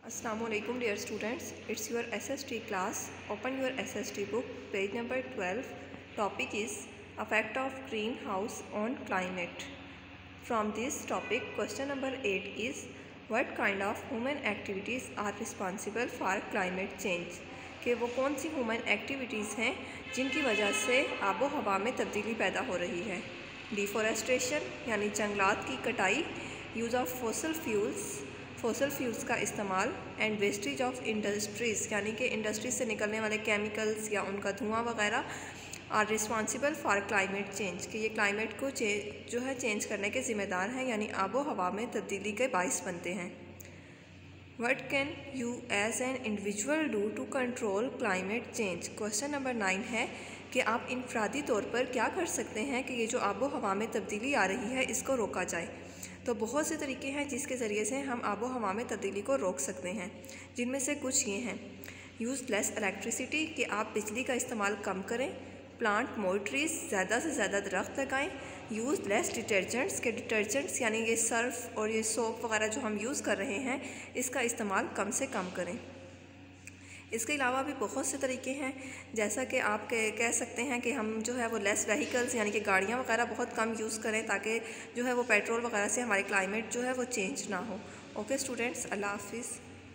Assalamualaikum dear students, it's your SST class. Open your SST book, page number 12. Topic is effect of greenhouse on climate. From this topic, question number 8 is what kind of human activities are responsible for climate change? कि वो कौन सी human activities हैं जिनकी वजह से आबो हवा में तब्दीली पैदा हो रही है। डिफॉरेस्टेशन यानी जंगलात की कटाई, यूज़ ऑफ फॉसल फ्यूल्स का इस्तेमाल एंड वेस्टेज ऑफ इंडस्ट्रीज़ यानी कि इंडस्ट्री से निकलने वाले केमिकल्स या उनका धुआं वगैरह are responsible for climate change कि ये क्लाइमेट को चेंज करने के ज़िम्मेदार हैं यानी आबो हवा में तब्दीली के बाइस बनते हैं। What can you as an individual do to control climate change? Question number 9 है कि आप इनफरादी तौर पर क्या कर सकते हैं कि ये जो आबो हवा में तब्दीली आ रही है इसको रोका जाए। तो बहुत से तरीके हैं जिसके ज़रिए से हम आबो हवा में तब्दीली को रोक सकते हैं, जिनमें से कुछ ये हैं। यूज़ लेस इलेक्ट्रिसिटी कि आप बिजली का इस्तेमाल कम करें। प्लांट मोर ट्रीज़ ज़्यादा से ज़्यादा दरख्त लगाएं। यूज़ लेस डिटर्जेंट्स के डिटर्जेंट्स यानी ये सर्फ और ये सोप वगैरह जो हम यूज़ कर रहे हैं इसका इस्तेमाल कम से कम करें। इसके अलावा भी बहुत से तरीके हैं, जैसा कि आप कह सकते हैं कि हम जो है वो लेस व्हीकल्स यानी कि गाड़ियाँ वगैरह बहुत कम यूज़ करें ताकि जो है वो पेट्रोल वगैरह से हमारी क्लाइमेट जो है वो चेंज ना हो। ओके स्टूडेंट्स, अल्लाह हाफिज़।